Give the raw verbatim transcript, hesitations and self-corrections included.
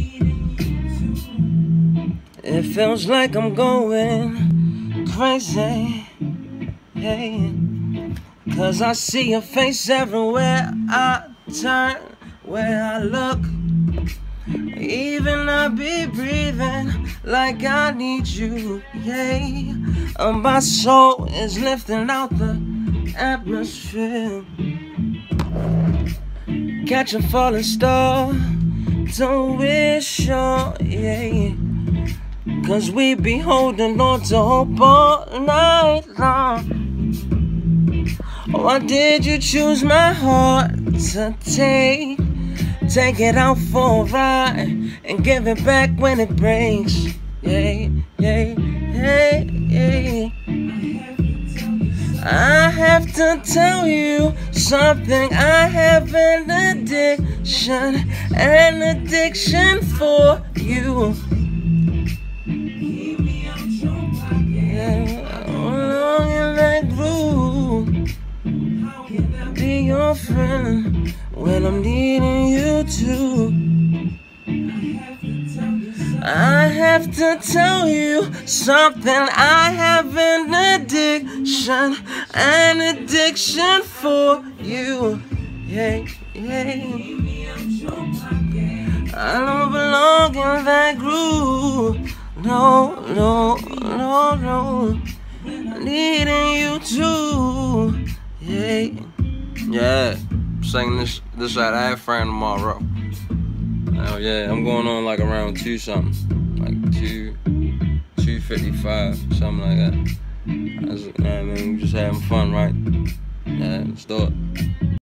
It feels like I'm going crazy, hey, 'cause I see your face everywhere I turn, where I look. Even I be breathing like I need you, yeah. And my soul is lifting out the atmosphere, catching falling star to wish on, yeah. 'Cause we be holding on to hope all night long. Why did you choose my heart to take? Take it out for a ride and give it back when it breaks. Yeah, yeah, yeah, yeah. I have to tell you something. I have an addiction, an addiction for you. Yeah, along in that groove, be your friend when I'm needing you to. I have to tell you something. I have an addiction, an addiction for you. Yeah, yeah. I don't belong in that groove. No, no, no, no. Needing you too. Yeah. Yeah. Sing this this at Afram tomorrow. Oh yeah, I'm going on like around two something, like two, two fifty-five, something like that. That's, yeah, I mean, we just having fun, right? Yeah, let's do it.